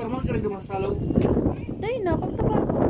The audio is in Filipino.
normal ka rin dumasalaw. Dahil na, pagtaba ko.